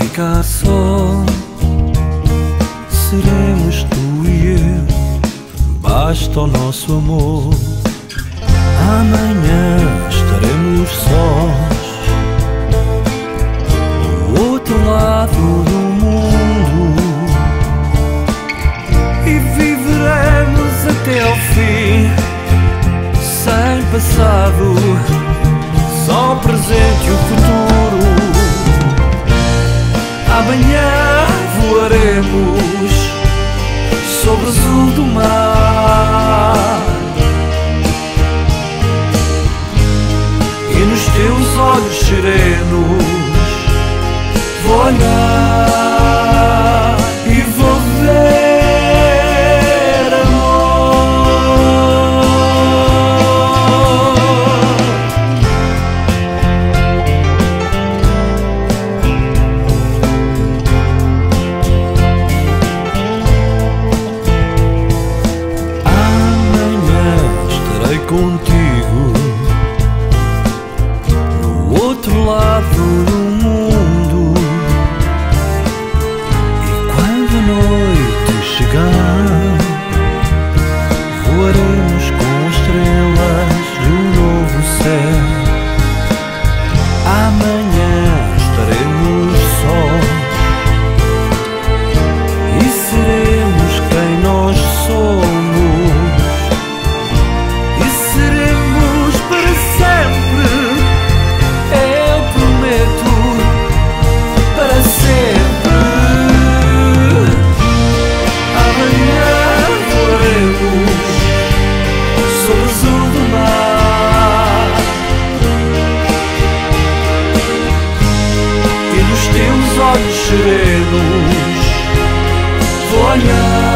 ficar só. Seremos tu e eu, basta o nosso amor. Amanhã estaremos sós, do outro lado do mundo, e viveremos até ao fim, sem passado, só o presente e o futuro. Amanhã voaremos sobre o azul do mar, e nos teus olhos serenos vou olhar e vou ver amor. Amanhã estarei contigo no outro lado do mundo, e quando a noite chegar, voaremos com estrelas de um novo céu. Amanhã estaremos sós e seremos quem nós somos, e seremos para sempre. Eu prometo, para sempre. Amanhã voaremos sobre o azul do mar, e nos teus olhos serenos vou olhar